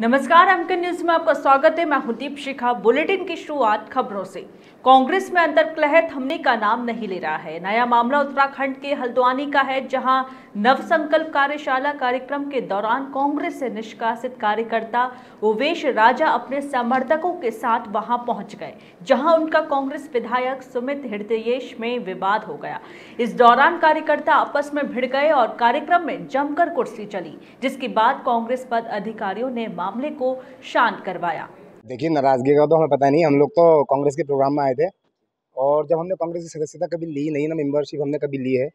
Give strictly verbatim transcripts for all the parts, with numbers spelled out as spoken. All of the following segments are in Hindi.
नमस्कार, एमके न्यूज में आपका स्वागत है। मैं हूं दीप शिखा। बुलेटिन की शुरुआत खबरों से। कांग्रेस में अंतर्कलह थमने का नाम नहीं ले रहा है। नया मामला उत्तराखंड के हल्द्वानी का है, जहां नवसंकल्प कार्यशाला कार्यक्रम के दौरान कांग्रेस से निष्कासित कार्यकर्ता उवेश राजा अपने समर्थकों के साथ वहां पहुंच गए, जहां उनका कांग्रेस विधायक सुमित हृदयेश में विवाद हो गया। इस दौरान कार्यकर्ता आपस में भिड़ गए और कार्यक्रम में जमकर कुर्सी चली, जिसके बाद कांग्रेस पद अधिकारियों ने मामले को शांत करवाया। देखिए, नाराजगी का तो हमें पता नहीं। हम लोग तो कांग्रेस के प्रोग्राम में आए थे और जब हमने कांग्रेस की सदस्यता कभी ली नहीं, ना मेंबरशिप हमने कभी ली है,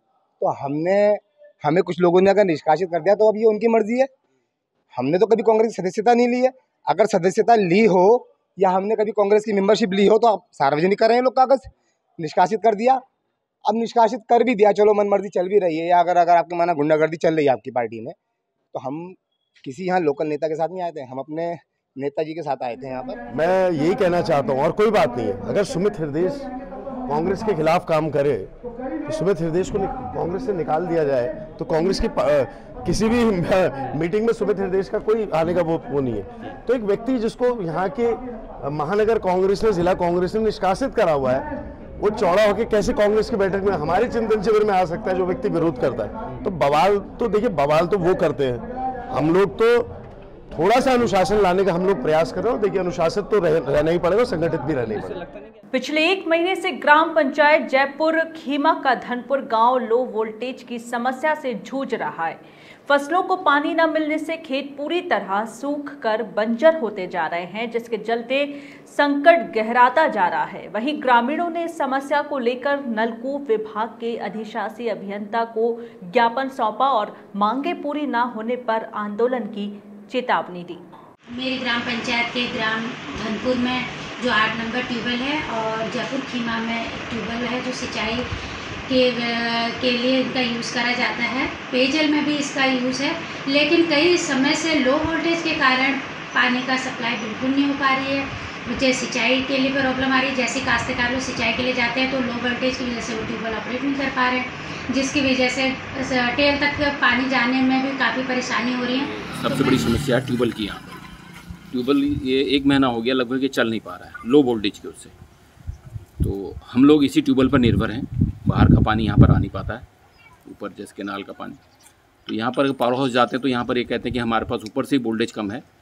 तो हमने हमें कुछ लोगों ने अगर निष्कासित कर दिया तो अब ये उनकी मर्जी है। हमने तो कभी कांग्रेस की सदस्यता नहीं ली है। अगर सदस्यता ली हो या हमने कभी कांग्रेस की मेंबरशिप ली हो तो आप सार्वजनिक कर रहे हैं लोग कागज। निष्कासित कर दिया, अब निष्कासित कर भी दिया, चलो मन मर्जी चल भी रही है, या अगर अगर आपके माना गुंडागर्दी चल रही है आपकी पार्टी में, तो हम किसी यहाँ लोकल नेता के साथ नहीं आए थे, हम अपने नेताजी के साथ आए थे यहाँ पर। मैं यही कहना चाहता हूँ और कोई बात नहीं है। अगर सुमित हृदयेश कांग्रेस के खिलाफ काम करे तो सुमित हृदयेश को कांग्रेस से निकाल दिया जाए, तो कांग्रेस की किसी भी मीटिंग में सुमित हृदयेश का कोई आने का वो वो नहीं है। तो एक व्यक्ति जिसको यहाँ के महानगर कांग्रेस ने, जिला कांग्रेस ने निष्कासित करा हुआ है, वो चौड़ा होकर कैसे कांग्रेस की बैठक में हमारे चिंतन शिविर में आ सकता है जो व्यक्ति विरोध करता है। तो बवाल तो देखिए, बवाल तो वो करते हैं, हम लोग तो थोड़ा सा अनुशासन लाने का हम लोग प्रयास कर रहे हो। देखिए, अनुशासित तो रह, रहना ही पड़ेगा, संगठित भी रहना ही पड़ेगा। पिछले एक महीने से ग्राम पंचायत जयपुर खीमा का धनपुर गांव लो वोल्टेज की समस्या से जूझ रहा है। फसलों को पानी न मिलने से खेत पूरी तरह सूख कर बंजर होते जा रहे हैं, जिसके चलते संकट गहराता जा रहा है। वहीं ग्रामीणों ने इस समस्या को लेकर नलकूप विभाग के अधिशासी अभियंता को ज्ञापन सौंपा और मांगे पूरी न होने पर आंदोलन की चेतावनी दी। मेरी ग्राम पंचायत के ग्राम धनपुर में जो आठ नंबर ट्यूबवेल है और जयपुर खीमा में ट्यूबवेल है जो सिंचाई के के लिए इनका यूज़ करा जाता है। पेयजल में भी इसका यूज़ है, लेकिन कई समय से लो वोल्टेज के कारण पानी का सप्लाई बिल्कुल नहीं हो पा रही है। मुझे सिंचाई के लिए प्रॉब्लम आ रही है। जैसे काश्तकार लोग सिंचाई के लिए जाते हैं तो लो वोल्टेज की वजह से वो ट्यूबवेल ऑपरेट नहीं कर पा रहे हैं, जिसकी वजह से टेल तक पानी जाने में भी काफ़ी परेशानी हो रही है। सबसे बड़ी समस्या है ट्यूबवेल की। यहाँ पर ट्यूबवेल ये एक महीना हो गया लगभग, ये चल नहीं पा रहा है लो वोल्टेज की उससे। तो हम लोग इसी ट्यूबवेल पर निर्भर हैं। बाहर का पानी यहाँ पर आ नहीं पाता है, ऊपर जैसे कैनाल का पानी। तो यहाँ पर पावर हाउस जाते हैं तो यहाँ पर ये कहते हैं कि हमारे पास ऊपर से ही वोल्टेज कम है,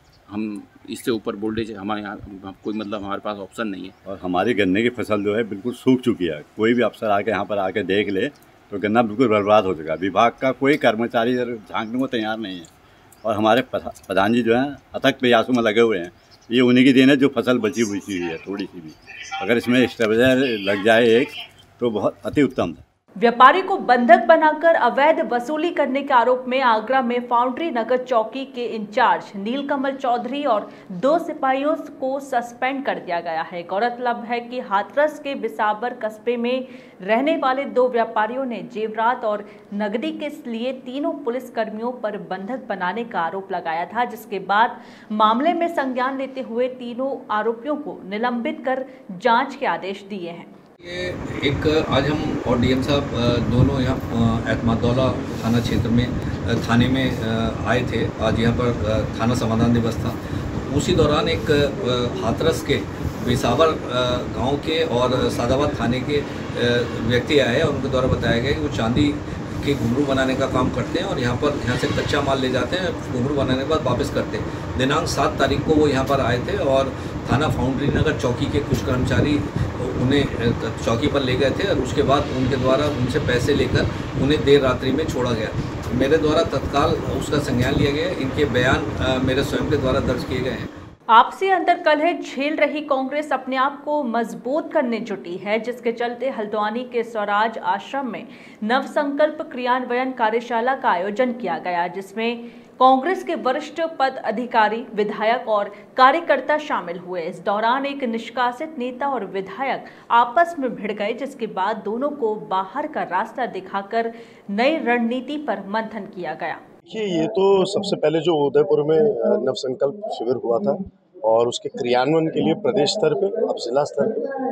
हम इससे ऊपर वोल्टेज हमारे यहाँ कोई मतलब हमारे पास ऑप्शन नहीं है। और हमारी गन्ने की फसल जो है बिल्कुल सूख चुकी है। कोई भी अफसर आके यहाँ पर आके देख ले तो गन्ना बिल्कुल बर्बाद हो चुका है। विभाग का कोई कर्मचारी झांकने को तैयार नहीं है और हमारे प्रधान जी जो हैं अथक प्रयासों में लगे हुए हैं। ये उन्हीं की देन है जो फसल बची हुई हुई है थोड़ी सी भी। अगर इसमें स्टेबलाइजर लग जाए एक तो बहुत अति उत्तम है। व्यापारी को बंधक बनाकर अवैध वसूली करने के आरोप में आगरा में फाउंड्री नगर चौकी के इंचार्ज नीलकमल चौधरी और दो सिपाहियों को सस्पेंड कर दिया गया है। गौरतलब है कि हाथरस के बिसाबर कस्बे में रहने वाले दो व्यापारियों ने जेवरात और नकदी के लिए तीनों पुलिस कर्मियों पर बंधक बनाने का आरोप लगाया था, जिसके बाद मामले में संज्ञान लेते हुए तीनों आरोपियों को निलंबित कर जाँच के आदेश दिए हैं। ये एक आज हम और डीएम साहब दोनों यहाँ एतमादौला थाना क्षेत्र में थाने में आए थे। आज यहाँ पर थाना समाधान दिवस था। उसी दौरान एक हाथरस के बिसावर गांव के और सादाबाद थाने के व्यक्ति आए और उनके द्वारा बताया गया कि वो चांदी के घुंघरू बनाने का काम करते हैं और यहाँ पर यहाँ से कच्चा माल ले जाते हैं, घुंघरू बनाने के बाद वापस करते हैं। दिनांक सात तारीख को वो यहाँ पर आए थे और थाना फाउंड्री नगर चौकी के कुछ कर्मचारी उन्हें चौकी पर ले गए थे और उसके बाद उनके द्वारा उनसे पैसे लेकर उन्हें देर रात्रि में छोड़ा गया। मेरे द्वारा तत्काल उसका संज्ञान लिया गया। इनके बयान मेरे स्वयं के द्वारा दर्ज किए गए हैं। आपसी अंतर्कलह झेल रही कांग्रेस अपने आप को मजबूत करने जुटी है, जिसके चलते हल्द्वानी के स्वराज आश्रम में नवसंकल्प क्रियान्वयन कार्यशाला का आयोजन किया गया, जिसमें कांग्रेस के वरिष्ठ पद अधिकारी, विधायक और कार्यकर्ता शामिल हुए। इस दौरान एक निष्कासित नेता और विधायक आपस में भिड़ गए, जिसके बाद दोनों को बाहर का रास्ता दिखाकर नई रणनीति पर मंथन किया गया। देखिए, ये तो सबसे पहले जो उदयपुर में नवसंकल्प शिविर हुआ था और उसके क्रियान्वयन के लिए प्रदेश स्तर पे, अब जिला स्तर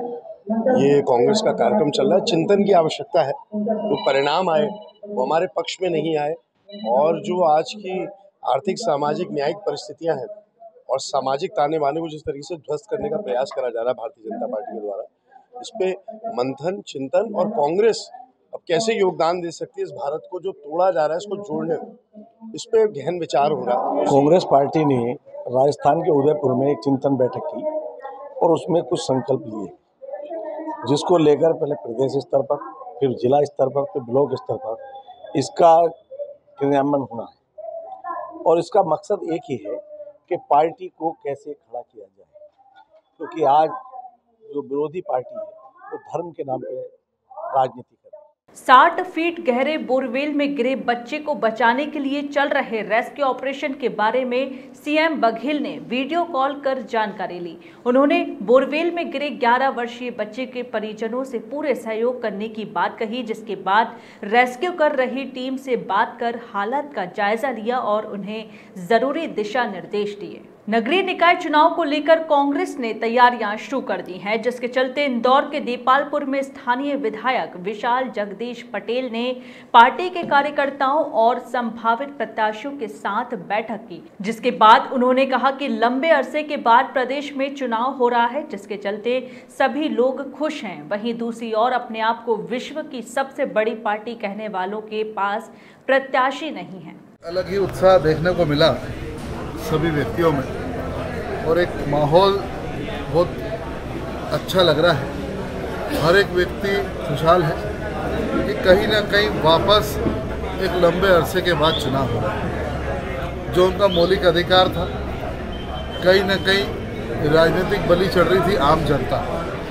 पे ये कांग्रेस का कार्यक्रम चल रहा है। चिंतन की आवश्यकता है। जो परिणाम आए वो हमारे पक्ष में नहीं आए और जो आज की आर्थिक सामाजिक न्यायिक परिस्थितियां हैं और सामाजिक ताने बाने को जिस तरीके से ध्वस्त करने का प्रयास करा जा रहा है भारतीय जनता पार्टी के द्वारा, इस पे मंथन, चिंतन और कांग्रेस अब कैसे योगदान दे सकती है इस भारत को जो तोड़ा जा रहा है इसको जोड़ने में, इस पे गहन विचार हो रहा है। कांग्रेस पार्टी ने राजस्थान के उदयपुर में एक चिंतन बैठक की और उसमें कुछ संकल्प लिए, जिसको लेकर पहले प्रदेश स्तर पर, फिर जिला स्तर पर, फिर ब्लॉक स्तर पर इसका क्रियान्वयन होना है। और इसका मकसद एक ही है कि पार्टी को कैसे खड़ा किया जाए, क्योंकि आज जो विरोधी पार्टी है वो धर्म के नाम पे राजनीति कर रही है। साठ फीट गहरे बोरवेल में गिरे बच्चे को बचाने के लिए चल रहे रेस्क्यू ऑपरेशन के बारे में सीएम बघेल ने वीडियो कॉल कर जानकारी ली। उन्होंने बोरवेल में गिरे ग्यारह वर्षीय बच्चे के परिजनों से पूरे सहयोग करने की बात कही, जिसके बाद रेस्क्यू कर रही टीम से बात कर हालात का जायजा लिया और उन्हें जरूरी दिशा निर्देश दिए। नगरीय निकाय चुनाव को लेकर कांग्रेस ने तैयारियां शुरू कर दी हैं, जिसके चलते इंदौर के देपालपुर में स्थानीय विधायक विशाल जगदीश पटेल ने पार्टी के कार्यकर्ताओं और संभावित प्रत्याशियों के साथ बैठक की, जिसके बाद उन्होंने कहा कि लंबे अरसे के बाद प्रदेश में चुनाव हो रहा है, जिसके चलते सभी लोग खुश हैं। वहीं दूसरी ओर अपने आप को विश्व की सबसे बड़ी पार्टी कहने वालों के पास प्रत्याशी नहीं है। अलग ही उत्साह देखने को मिला सभी व्यक्तियों में और एक माहौल बहुत अच्छा लग रहा है। हर एक व्यक्ति खुशहाल है कि कहीं ना कहीं वापस एक लंबे अरसे के बाद चुनाव हो रहा है। जो उनका मौलिक अधिकार था, कहीं ना कहीं राजनीतिक बलि चढ़ रही थी आम जनता।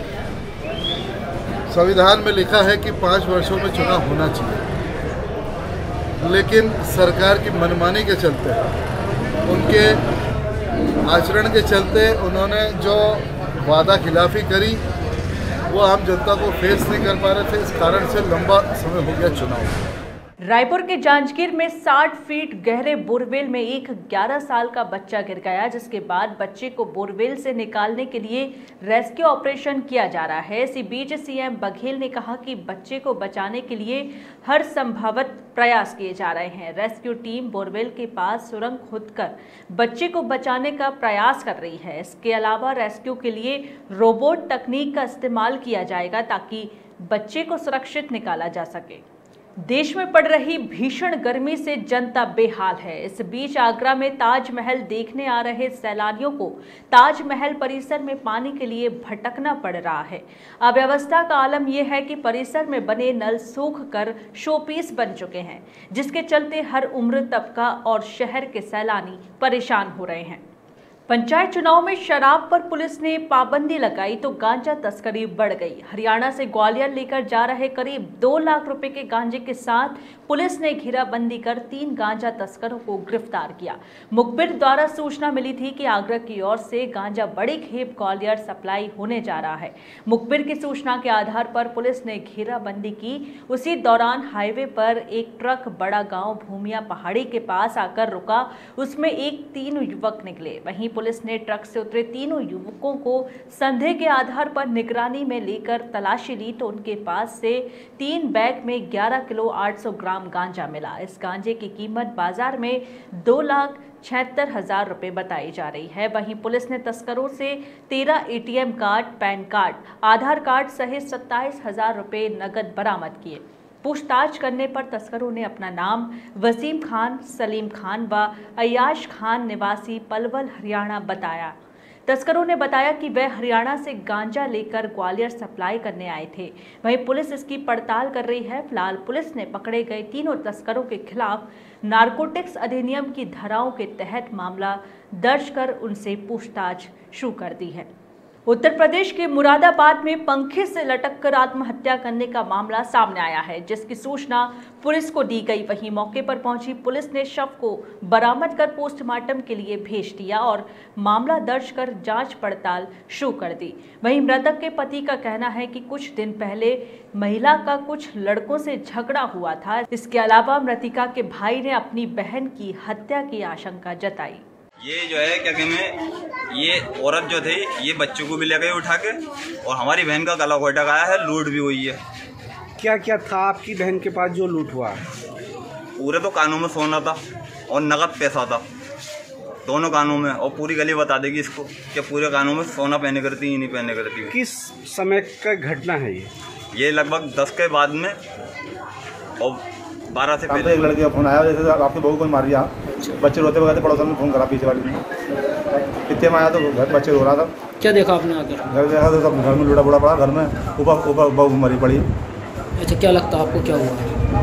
संविधान में लिखा है कि पाँच वर्षों में चुनाव होना चाहिए, लेकिन सरकार की मनमानी के चलते, उनके आचरण के चलते उन्होंने जो वादा खिलाफी करी वो आम जनता को फेस नहीं कर पा रहे थे। इस कारण से लंबा समय हो गया चुनाव। रायपुर के जांजगीर में साठ फीट गहरे बोरवेल में एक ग्यारह साल का बच्चा गिर गया, जिसके बाद बच्चे को बोरवेल से निकालने के लिए रेस्क्यू ऑपरेशन किया जा रहा है। इसी बीच सीएम बघेल ने कहा कि बच्चे को बचाने के लिए हर संभावित प्रयास किए जा रहे हैं। रेस्क्यू टीम बोरवेल के पास सुरंग खोदकर बच्चे को बचाने का प्रयास कर रही है। इसके अलावा रेस्क्यू के लिए रोबोट तकनीक का इस्तेमाल किया जाएगा ताकि बच्चे को सुरक्षित निकाला जा सके। देश में पड़ रही भीषण गर्मी से जनता बेहाल है। इस बीच आगरा में ताजमहल देखने आ रहे सैलानियों को ताजमहल परिसर में पानी के लिए भटकना पड़ रहा है। अव्यवस्था का आलम यह है कि परिसर में बने नल सूख कर शोपीस बन चुके हैं, जिसके चलते हर उम्र तबका और शहर के सैलानी परेशान हो रहे हैं। पंचायत चुनाव में शराब पर पुलिस ने पाबंदी लगाई तो गांजा तस्करी बढ़ गई। हरियाणा से ग्वालियर लेकर जा रहे करीब दो लाख रुपए के गांजे के साथ पुलिस ने घेराबंदी कर तीन गांजा तस्करों को गिरफ्तार किया। मुखबिर द्वारा सूचना मिली थी कि आगरा की ओर से गांजा बड़ी खेप ग्वालियर सप्लाई होने जा रहा है। मुखबिर की सूचना के आधार पर पुलिस ने घेराबंदी की। उसी दौरान हाईवे पर एक ट्रक बड़ा गांव भूमिया पहाड़ी के पास आकर रुका। उसमें एक तीन युवक निकले। वहीं पुलिस ने ट्रक से उतरे तीनों युवकों को संदेह के आधार पर निगरानी में लेकर तलाशी ली तो उनके पास से तीन बैग में ग्यारह किलो आठ सौ ग्राम गांजा मिला। इस गांजे की कीमत बाजार में दो लाख छिहत्तर हजार रुपए बताई जा रही है। वहीं पुलिस ने तस्करों से तेरह ATM card, pan card, Aadhaar card सहित सत्ताईस हजार रुपए नकद बरामद किए। पूछताछ करने पर तस्करों ने अपना नाम वसीम खान, सलीम खान व अयाश खान निवासी पलवल हरियाणा बताया। तस्करों ने बताया कि वे हरियाणा से गांजा लेकर ग्वालियर सप्लाई करने आए थे। वहीं पुलिस इसकी पड़ताल कर रही है। फिलहाल पुलिस ने पकड़े गए तीनों तस्करों के खिलाफ नारकोटिक्स अधिनियम की धाराओं के तहत मामला दर्ज कर उनसे पूछताछ शुरू कर दी है। उत्तर प्रदेश के मुरादाबाद में पंखे से लटककर आत्महत्या करने का मामला सामने आया है, जिसकी सूचना पुलिस को दी गई। वहीं मौके पर पहुंची पुलिस ने शव को बरामद कर पोस्टमार्टम के लिए भेज दिया और मामला दर्ज कर जांच पड़ताल शुरू कर दी। वहीं मृतक के पति का कहना है कि कुछ दिन पहले महिला का कुछ लड़कों से झगड़ा हुआ था। इसके अलावा मृतिका के भाई ने अपनी बहन की हत्या की आशंका जताई। ये जो है क्या कहते ये औरत जो थी ये बच्चों को भी ले गई उठा के और हमारी बहन का गला घोटा गया है, लूट भी हुई है। क्या क्या था आपकी बहन के पास जो लूट हुआ? पूरे तो कानों में सोना था, और नकद पैसा था दोनों कानों में, और पूरी गली बता देगी इसको कि पूरे कानों में सोना पहने करती ही नहीं पहने करती। किस समय का घटना है ये? ये लगभग दस के बाद में और बारह से पहले। एक लड़के का फोन आया, जैसे आपके बहू को मार दिया, बच्चे रोते वगैरह पड़ोसन में फोन करा पीछे वाली में, इतने में आया तो घर बच्चे रो रहा था। क्या देखा आपने आकर? घर देखा तो सब घर में लूटा बुड़ा पड़ा, घर में ऊपर ऊपर बहू मरी पड़ी। अच्छा, क्या लगता है आपको क्या हुआ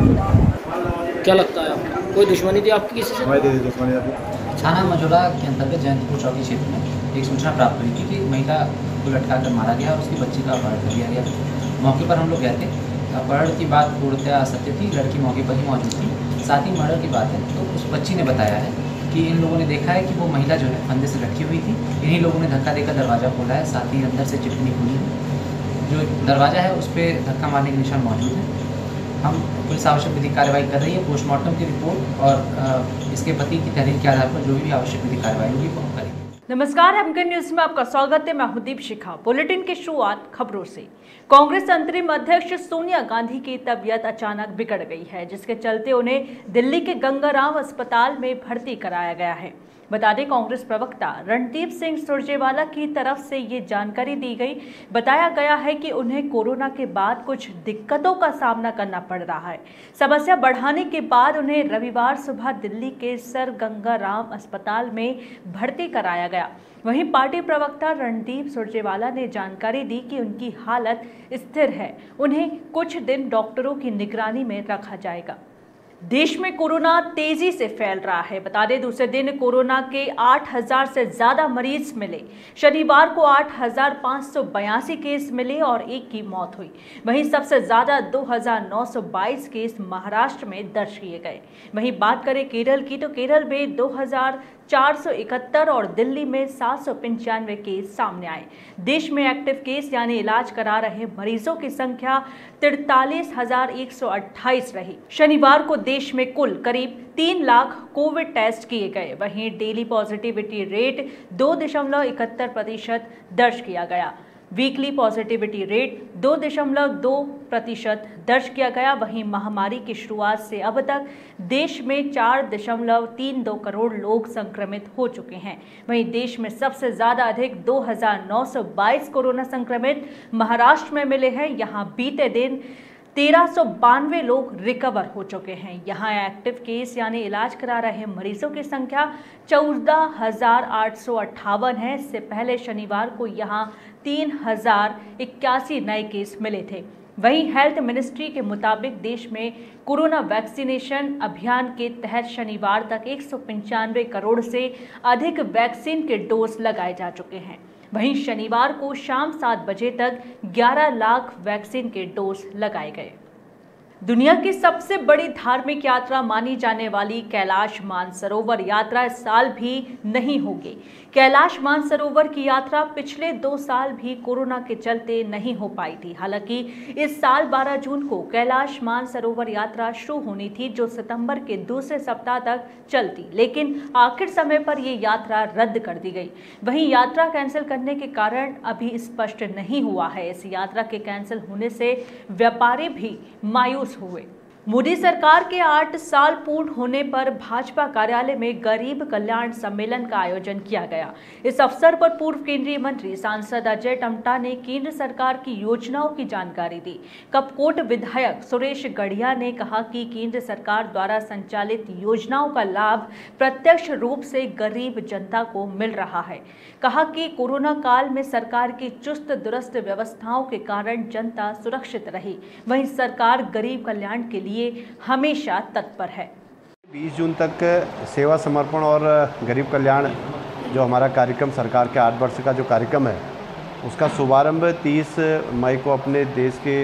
है? क्या लगता है आपको कोई दुश्मनी थी आपकी किसी से? हमारी दुश्मनी थी। थाना मझौला के अंतर्गत जयंतपुर चौकी क्षेत्र में एक सूचना प्राप्त हुई थी कि महिला को लटका कर मारा गया और उसकी बच्ची का अपहरण कर लिया गया। मौके पर हम लोग गए थे। अपहरण की बात पूर्णतः असत्य थी, लड़की मौके पर ही मौजूद थी। साथ ही मर्डर की बात है तो उस बच्ची ने बताया है कि इन लोगों ने देखा है कि वो महिला जो है फंदे से लटकी हुई थी। इन्हीं लोगों ने धक्का देकर दरवाज़ा खोला है, साथ ही अंदर से चिपकनी खुली है। जो दरवाज़ा है उस पर धक्का मारने के निशान मौजूद है। हम पुलिस आवश्यक विधिक कार्रवाई कर रही है। पोस्टमार्टम की रिपोर्ट और इसके पति की तहरीर के आधार पर जो भी आवश्यक विधिक कार्रवाई होगी वो हम करेंगे। नमस्कार, एमके न्यूज में आपका स्वागत है। मैं हूं दीप शिखा। बुलेटिन की शुरुआत खबरों से। कांग्रेस अंतरिम अध्यक्ष सोनिया गांधी की तबीयत अचानक बिगड़ गई है, जिसके चलते उन्हें दिल्ली के गंगाराम अस्पताल में भर्ती कराया गया है। बता दें, कांग्रेस प्रवक्ता रणदीप सिंह सुरजेवाला की तरफ से ये जानकारी दी गई। बताया गया है कि उन्हें कोरोना के बाद कुछ दिक्कतों का सामना करना पड़ रहा है। समस्या बढ़ाने के बाद उन्हें रविवार सुबह दिल्ली के सर गंगाराम अस्पताल में भर्ती कराया गया। वहीं पार्टी प्रवक्ता रणदीप सुरजेवाला ने जानकारी दी कि उनकी हालत स्थिर है। उन्हें कुछ दिन डॉक्टरों की निगरानी में रखा जाएगा। देश में कोरोना तेजी से फैल रहा है। बता दें, दूसरे दिन कोरोना के आठ हज़ार से ज्यादा मरीज मिले। शनिवार को आठ हज़ार पाँच सौ बयासी केस मिले और एक की मौत हुई। वहीं सबसे ज्यादा दो हज़ार नौ सौ बाईस केस महाराष्ट्र में दर्ज किए गए। वहीं बात करें केरल की तो केरल में दो हज़ार चार सौ इकहत्तर और दिल्ली में सात सौ पंचानवे केस सामने आए। देश में एक्टिव केस यानी इलाज करा रहे मरीजों की संख्या तिरतालीस हजार एक सौ अट्ठाईस रही। शनिवार को देश में कुल करीब तीन लाख कोविड टेस्ट किए गए। वहीं डेली पॉजिटिविटी रेट दो दशमलव इकहत्तर प्रतिशत दर्ज किया गया। वीकली पॉजिटिविटी रेट दो दशमलव दो प्रतिशत दर्ज किया गया। वहीं महामारी की शुरुआत से अब तक देश में चार दशमलव तीन दो करोड़ लोग संक्रमित हो चुके हैं। वहीं देश में सबसे ज्यादा अधिक दो हज़ार नौ सौ बाईस कोरोना संक्रमित महाराष्ट्र में मिले हैं। यहां बीते दिन तेरह सौ बानवे लोग रिकवर हो चुके हैं। यहाँ एक्टिव केस यानी इलाज करा रहे मरीजों की संख्या चौदह हजार आठ सौ अट्ठावन है। इससे पहले शनिवार को यहाँ तीन हजार इक्यासी नए केस मिले थे। वहीं हेल्थ मिनिस्ट्री के मुताबिक देश में कोरोना वैक्सीनेशन अभियान के तहत शनिवार तक एक सौ पंचानवे करोड़ से अधिक वैक्सीन के डोज लगाए जा चुके हैं। वहीं शनिवार को शाम सात बजे तक ग्यारह लाख वैक्सीन के डोज लगाए गए। दुनिया की सबसे बड़ी धार्मिक यात्रा मानी जाने वाली कैलाश मानसरोवर यात्रा इस साल भी नहीं होगी। कैलाश मानसरोवर की यात्रा पिछले दो साल भी कोरोना के चलते नहीं हो पाई थी। हालांकि इस साल बारह जून को कैलाश मानसरोवर यात्रा शुरू होनी थी, जो सितंबर के दूसरे सप्ताह तक चलती, लेकिन आखिर समय पर यह यात्रा रद्द कर दी गई। वहीं यात्रा कैंसिल करने के कारण अभी स्पष्ट नहीं हुआ है। इस यात्रा के कैंसिल होने से व्यापारी भी मायूस हुए। मोदी सरकार के आठ साल पूर्ण होने पर भाजपा कार्यालय में गरीब कल्याण सम्मेलन का आयोजन किया गया। इस अवसर पर पूर्व केंद्रीय मंत्री सांसद अजय टम्टा ने केंद्र सरकार की योजनाओं की जानकारी दी। कपकोट विधायक सुरेश गढ़िया ने कहा कि केंद्र सरकार द्वारा संचालित योजनाओं का लाभ प्रत्यक्ष रूप से गरीब जनता को मिल रहा है। कहा कि कोरोना काल में सरकार की चुस्त दुरुस्त व्यवस्थाओं के कारण जनता सुरक्षित रही। वहीं सरकार गरीब कल्याण के लिए हमेशा तत्पर है। बीस जून तक सेवा समर्पण और गरीब कल्याण जो हमारा कार्यक्रम सरकार के आठ वर्ष का जो कार्यक्रम है, उसका शुभारंभ तीस मई को अपने देश के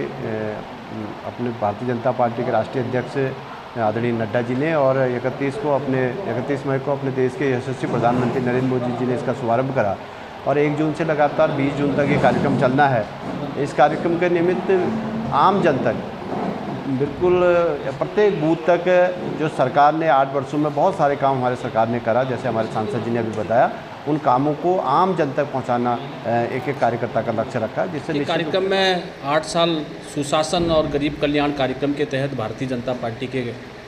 अपने भारतीय जनता पार्टी के राष्ट्रीय अध्यक्ष आदरणीय नड्डा जी ने और इकतीस को अपने इकतीस मई को अपने देश के यशस्वी प्रधानमंत्री नरेंद्र मोदी जी ने इसका शुभारंभ करा और एक जून से लगातार बीस जून तक ये कार्यक्रम चलना है। इस कार्यक्रम के निमित्त आम जन तक बिल्कुल प्रत्येक बूथ तक जो सरकार ने आठ वर्षों में बहुत सारे काम हमारे सरकार ने करा, जैसे हमारे सांसद जी ने अभी बताया, उन कामों को आम जन तक पहुंचाना एक एक कार्यकर्ता का लक्ष्य रखा है। जिससे कार्यक्रम में आठ साल सुशासन और गरीब कल्याण कार्यक्रम के तहत भारतीय जनता पार्टी के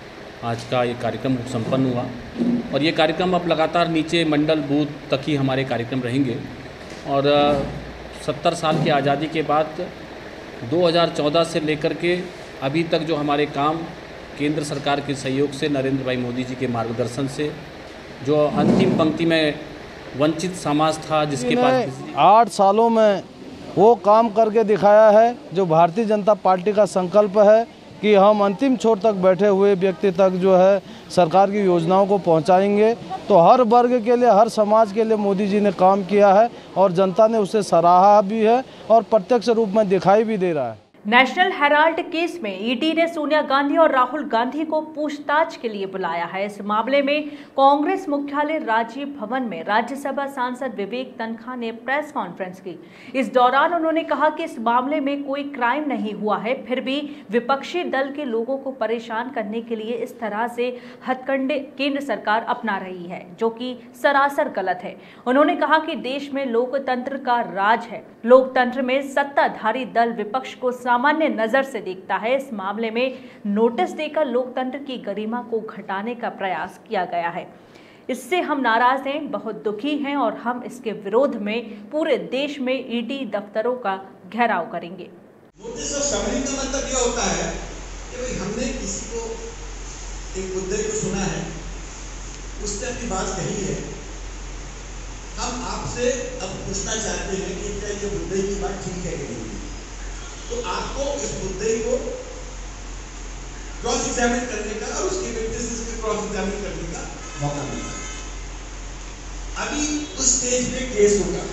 आज का ये कार्यक्रम संपन्न हुआ और ये कार्यक्रम अब लगातार नीचे मंडल बूथ तक ही हमारे कार्यक्रम रहेंगे। और सत्तर साल की आज़ादी के बाद दो हज़ार चौदह से लेकर के अभी तक जो हमारे काम केंद्र सरकार के सहयोग से, नरेंद्र भाई मोदी जी के मार्गदर्शन से, जो अंतिम पंक्ति में वंचित समाज था जिसके पास आठ सालों में वो काम करके दिखाया है जो भारतीय जनता पार्टी का संकल्प है कि हम अंतिम छोर तक बैठे हुए व्यक्ति तक जो है सरकार की योजनाओं को पहुंचाएंगे। तो हर वर्ग के लिए, हर समाज के लिए मोदी जी ने काम किया है और जनता ने उसे सराहा भी है और प्रत्यक्ष रूप में दिखाई भी दे रहा है। नेशनल हेराल्ड केस में ईडी ने सोनिया गांधी और राहुल गांधी को पूछताछ के लिए बुलाया है। इस मामले में कांग्रेस मुख्यालय राजीव भवन में राज्यसभा सांसद विवेक तनखा ने प्रेस कॉन्फ्रेंस की। इस दौरान उन्होंने कहा कि इस मामले में कोई क्राइम नहीं हुआ है, फिर भी विपक्षी दल के लोगों को परेशान करने के लिए इस तरह से हथकंडे केंद्र सरकार अपना रही है, जो कि सरासर गलत है। उन्होंने कहा कि देश में लोकतंत्र का राज है, लोकतंत्र में सत्ताधारी दल विपक्ष को सामान्य नजर से देखता है। इस मामले में नोटिस देकर लोकतंत्र की गरिमा को घटाने का प्रयास किया गया है। इससे हम नाराज हैं, बहुत दुखी हैं और हम इसके विरोध में पूरे देश में ईडी दफ्तरों का घेराव करेंगे। नोटिस ऑफ समरी का मतलब यह होता है कि भाई हमने किसी को, एक मुद्दे को सुना है, उसने अपनी बात कही है, हम आपसे अब पूछना चाहते हैं कि क्या ये मुद्दे की बात ठीक है कि नहीं। तो आपको इस मुद्दे को क्रॉस एग्जामिन करने का और उसकी विटनेसेस को क्रॉस एग्जामिन करने का मौका मिलता है। अभी उस स्टेज पे केस होगा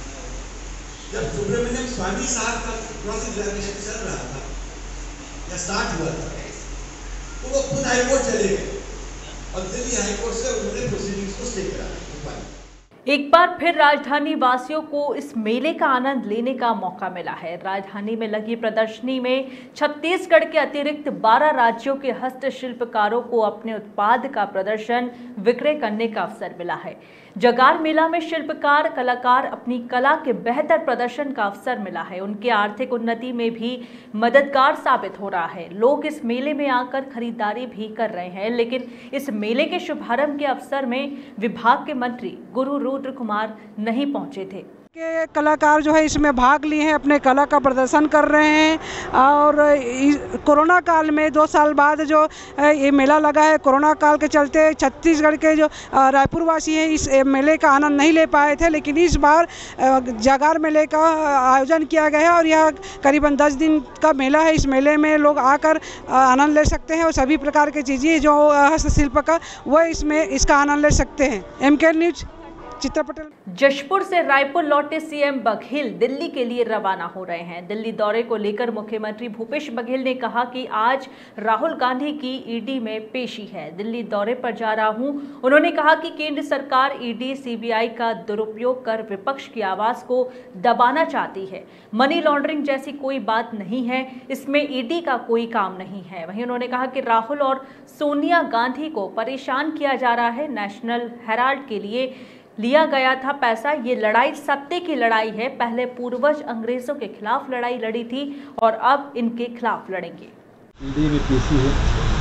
जब सुब्रमण्यम स्वामी साहब का क्रॉस एग्जामिनेशन चल रहा था या स्टार्ट हुआ था, तो वो खुद हाईकोर्ट चले गए और दिल्ली हाईकोर्ट से उन्होंने प्रोसीडिंग्स को स्टे करा। एक बार फिर राजधानी वासियों को इस मेले का आनंद लेने का मौका मिला है। राजधानी में लगी प्रदर्शनी में छत्तीसगढ़ के अतिरिक्त बारह राज्यों के हस्तशिल्पकारों को अपने उत्पाद का प्रदर्शन विक्रय करने का अवसर मिला है। जगार मेला में शिल्पकार कलाकार अपनी कला के बेहतर प्रदर्शन का अवसर मिला है। उनके आर्थिक उन्नति में भी मददगार साबित हो रहा है। लोग इस मेले में आकर खरीदारी भी कर रहे हैं, लेकिन इस मेले के शुभारंभ के अवसर में विभाग के मंत्री गुरु रुद्र कुमार नहीं पहुंचे थे। के कलाकार जो है इसमें भाग लिए हैं, अपने कला का प्रदर्शन कर रहे हैं। और कोरोना काल में दो साल बाद जो ये मेला लगा है, कोरोना काल के चलते छत्तीसगढ़ के जो रायपुर वासी हैं इस मेले का आनंद नहीं ले पाए थे, लेकिन इस बार जगार मेले का आयोजन किया गया है और यह करीबन दस दिन का मेला है। इस मेले में लोग आकर आनंद ले सकते हैं और सभी प्रकार की चीज़ें जो हस्तशिल्प का वो इसमें इसका आनंद ले सकते हैं। एम के न्यूज चित्रपटल। जशपुर से रायपुर लौटे सीएम बघेल दिल्ली के लिए रवाना हो रहे हैं। दिल्ली दौरे को लेकर मुख्यमंत्री भूपेश बघेल ने कहा कि आज राहुल गांधी की ईडी में पेशी है, दिल्ली दौरे पर जा रहा हूं। उन्होंने कहा कि केंद्र सरकार ईडी सीबीआई का दुरुपयोग कर विपक्ष की आवाज को दबाना चाहती है। मनी लॉन्ड्रिंग जैसी कोई बात नहीं है, इसमें ईडी का कोई काम नहीं है। वहीं उन्होंने कहा कि राहुल और सोनिया गांधी को परेशान किया जा रहा है। नेशनल हेराल्ड के लिए लिया गया था पैसा, ये लड़ाई सत्य की लड़ाई है। पहले पूर्वज अंग्रेजों के खिलाफ लड़ाई लड़ी थी और अब इनके खिलाफ लड़ेंगे। ईडी में पीसी है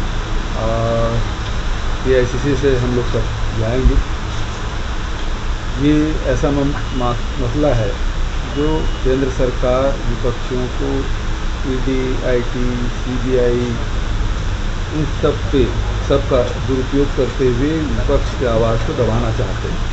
और पीआईसीसी से हम लोग सब जाएंगे। ये ऐसा मसला है जो केंद्र सरकार विपक्षियों को ईडी, आईटी, सीबीआई इन सब पे सबका दुरुपयोग करते हुए विपक्ष की आवाज़ को दबाना चाहते हैं।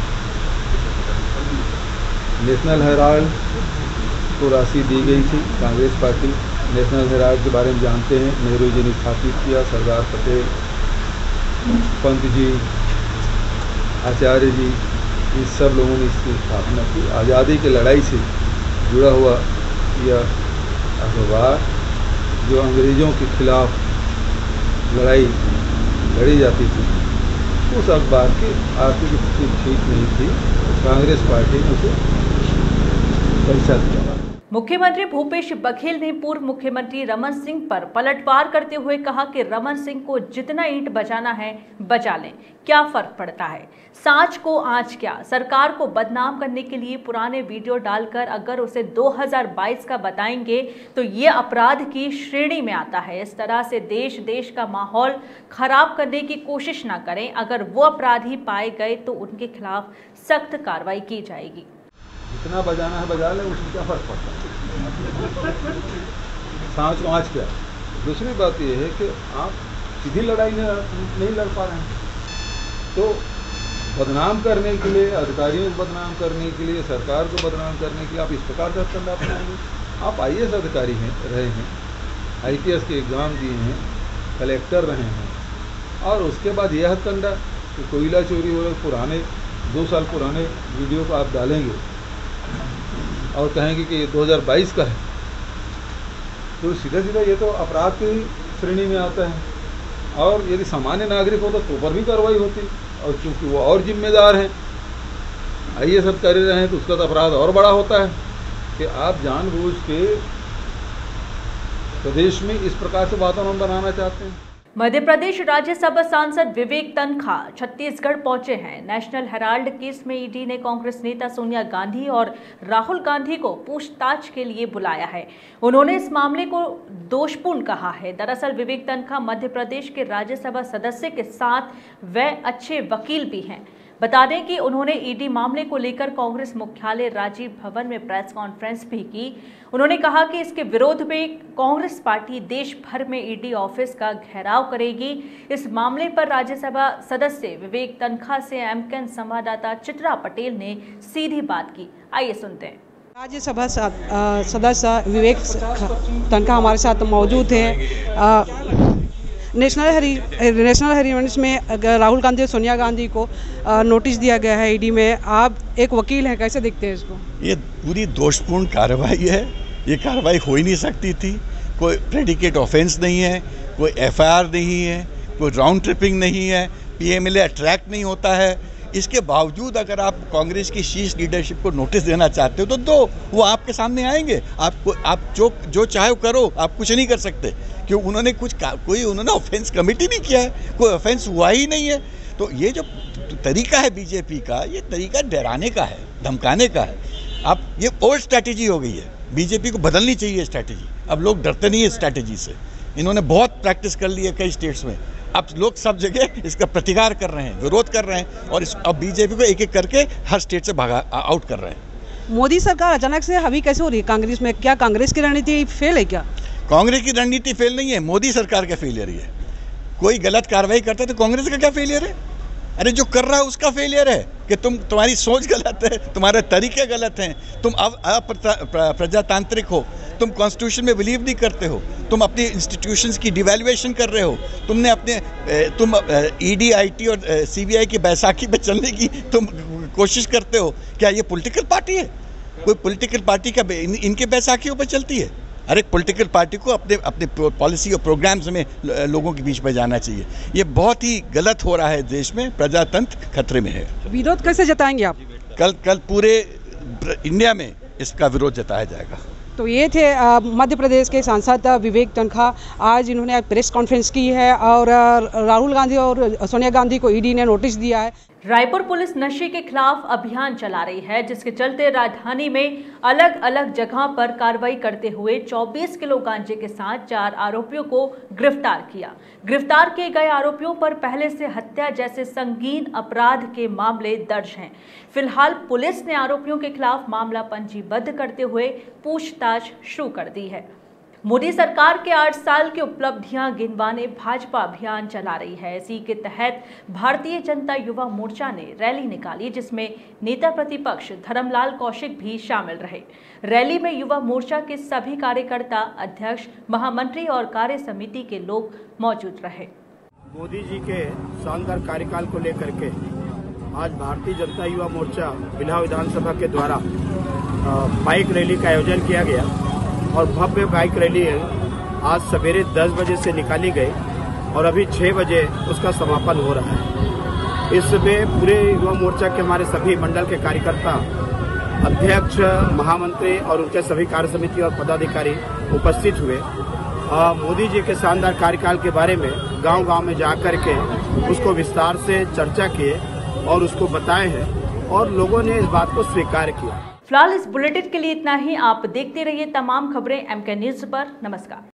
नेशनल हेराल्ड को राशि दी गई थी कांग्रेस पार्टी। नेशनल हेराल्ड के बारे में जानते हैं, नेहरू जी ने स्थापित किया, सरदार पटेल, पंत जी, आचार्य जी, इस सब लोगों ने इसकी स्थापना की। आज़ादी की लड़ाई से जुड़ा हुआ यह अखबार जो अंग्रेज़ों के खिलाफ लड़ाई लड़ी जाती थी, उस अखबार की आर्थिक स्थिति ठीक नहीं थी, कांग्रेस पार्टी ने उसे पैसा दिया। मुख्यमंत्री भूपेश बघेल ने पूर्व मुख्यमंत्री रमन सिंह पर पलटवार करते हुए कहा कि रमन सिंह को जितना ईंट बजाना है बजा लें, क्या फर्क पड़ता है। सांच को आंच क्या, सरकार को बदनाम करने के लिए पुराने वीडियो डालकर अगर उसे दो हज़ार बाईस का बताएंगे तो ये अपराध की श्रेणी में आता है। इस तरह से देश देश का माहौल खराब करने की कोशिश ना करें। अगर वो अपराधी पाए गए तो उनके खिलाफ सख्त कार्रवाई की जाएगी। जितना बजाना है बजा ले, उसमें क्या फर्क पड़ता है। सांच को आँच क्या। दूसरी बात यह है कि आप सीधी लड़ाई नहीं लड़ पा रहे हैं, तो बदनाम करने के लिए, अधिकारियों को बदनाम करने के लिए, सरकार को बदनाम करने के लिए आप इस प्रकार का हथकंडा अपनाएंगे। आप आई ए एस अधिकारी हैं, रहे हैं, आई पी एस के एग्ज़ाम दिए हैं, कलेक्टर रहे हैं, और उसके बाद यह हथकंडा कि कोयला चोरी हो, पुराने दो साल पुराने वीडियो को आप डालेंगे और कहेंगे कि ये दो हज़ार बाईस का है, तो सीधा सीधा ये तो अपराध की श्रेणी में आता है। और यदि सामान्य नागरिक होता तो पर भी कार्रवाई होती, और चूंकि वो और जिम्मेदार हैं, आई ए एस अधिकारी रहे हैं, तो उसका तो अपराध और बड़ा होता है कि आप जानबूझ के प्रदेश में इस प्रकार से वातावरण बनाना चाहते हैं। मध्य प्रदेश राज्यसभा सांसद विवेक तनखा छत्तीसगढ़ पहुंचे हैं। नेशनल हेराल्ड केस में ईडी ने कांग्रेस नेता सोनिया गांधी और राहुल गांधी को पूछताछ के लिए बुलाया है। उन्होंने इस मामले को दोषपूर्ण कहा है। दरअसल विवेक तनखा मध्य प्रदेश के राज्यसभा सदस्य के साथ वह अच्छे वकील भी हैं। बता दें कि उन्होंने ईडी मामले को लेकर कांग्रेस मुख्यालय राजीव भवन में प्रेस कॉन्फ्रेंस भी की। उन्होंने कहा कि इसके विरोध में कांग्रेस पार्टी देश भर में ईडी ऑफिस का घेराव करेगी। इस मामले पर राज्यसभा सदस्य विवेक तनखा से एमकेन संवाददाता चित्रा पटेल ने सीधी बात की। आइए सुनते हैं। राज्यसभा सदस्य विवेक तनखा हमारे साथ मौजूद हैं। नेशनल हरी नेशनल हेरिटेज में राहुल गांधी और सोनिया गांधी को नोटिस दिया गया है ईडी में। आप एक वकील हैं, कैसे देखते हैं इसको? ये पूरी दोषपूर्ण कार्रवाई है। ये कार्रवाई हो ही नहीं सकती थी। कोई प्रेडिकेट ऑफेंस नहीं है, कोई एफ आई आर नहीं है, कोई राउंड ट्रिपिंग नहीं है, P M L A attract नहीं होता है। इसके बावजूद अगर आप कांग्रेस की शीर्ष लीडरशिप को नोटिस देना चाहते हो तो दो, वो आपके सामने आएंगे। आपको आप जो जो चाहे करो, आप कुछ नहीं कर सकते, क्यों उन्होंने कुछ कोई उन्होंने ऑफेंस कमिट ही नहीं किया है, कोई ऑफेंस हुआ ही नहीं है। तो ये जो तरीका है बीजेपी का, ये तरीका डराने का है, धमकाने का है। अब ये ओल्ड स्ट्रैटेजी हो गई है, बीजेपी को बदलनी चाहिए स्ट्रैटेजी। अब लोग डरते नहीं है स्ट्रैटेजी से, इन्होंने बहुत प्रैक्टिस कर ली है कई स्टेट्स में। अब लोग सब जगह इसका प्रतिकार कर रहे हैं, विरोध कर रहे हैं, और इस अब बीजेपी को एक एक करके हर स्टेट से भागा आउट कर रहे हैं। मोदी सरकार अचानक से हावी कैसे हो रही है कांग्रेस में? क्या कांग्रेस की रणनीति फेल है क्या? कांग्रेस की रणनीति फेल नहीं है, मोदी सरकार का फेलियर है। कोई गलत कार्रवाई करता है तो कांग्रेस का क्या फेलियर है? अरे जो कर रहा है उसका फेलियर है कि तुम तुम्हारी सोच गलत है, तुम्हारे तरीके गलत हैं, तुम अब प्रजातांत्रिक हो, तुम कॉन्स्टिट्यूशन में बिलीव नहीं करते हो, तुम अपनी इंस्टीट्यूशंस की डिवैल्यूएशन कर रहे हो, तुमने अपने तुम ईडी आईटी और सीबीआई की बैसाखी पे चलने की तुम कोशिश करते हो। क्या ये पॉलिटिकल पार्टी है? कोई पॉलिटिकल पार्टी का इन, इनके बैसाखियों पर चलती है? हर एक पॉलिटिकल पार्टी को अपने अपने पॉलिसी और प्रोग्राम्स में लोगों के बीच में जाना चाहिए। ये बहुत ही गलत हो रहा है देश में, प्रजातंत्र खतरे में है। विरोध कैसे जताएंगे आप? कल कल पूरे इंडिया में इसका विरोध जताया जाएगा। तो ये थे मध्य प्रदेश के सांसद विवेक तनखा। आज इन्होंने प्रेस कॉन्फ्रेंस की है और राहुल गांधी और सोनिया गांधी को ईडी ने नोटिस दिया है। रायपुर पुलिस नशे के खिलाफ अभियान चला रही है, जिसके चलते राजधानी में अलग अलग जगह पर कार्रवाई करते हुए चौबीस किलो गांजे के साथ चार आरोपियों को गिरफ्तार किया। गिरफ्तार किए गए आरोपियों पर पहले से हत्या जैसे संगीन अपराध के मामले दर्ज हैं। फिलहाल पुलिस ने आरोपियों के खिलाफ मामला पंजीबद्ध करते हुए पूछताछ शुरू कर दी है। मोदी सरकार के आठ साल की उपलब्धियां गिनवाने भाजपा अभियान चला रही है। इसी के तहत भारतीय जनता युवा मोर्चा ने रैली निकाली, जिसमें नेता प्रतिपक्ष धर्मलाल कौशिक भी शामिल रहे। रैली में युवा मोर्चा के सभी कार्यकर्ता, अध्यक्ष, महामंत्री और कार्य समिति के लोग मौजूद रहे। मोदी जी के शानदार कार्यकाल को लेकर के आज भारतीय जनता युवा मोर्चा बिल्हा विधानसभा के द्वारा बाइक रैली का आयोजन किया गया और भव्य बाइक रैली आज सवेरे दस बजे से निकाली गई और अभी छह बजे उसका समापन हो रहा है। इसमें पूरे युवा मोर्चा के हमारे सभी मंडल के कार्यकर्ता अध्यक्ष, महामंत्री और उनके सभी कार्य समिति और पदाधिकारी उपस्थित हुए। मोदी जी के शानदार कार्यकाल के बारे में गांव-गांव में जाकर के उसको विस्तार से चर्चा किए और उसको बताए हैं और लोगों ने इस बात को स्वीकार किया। फिलहाल इस बुलेटिन के लिए इतना ही। आप देखते रहिए तमाम खबरें एम के न्यूज पर। नमस्कार।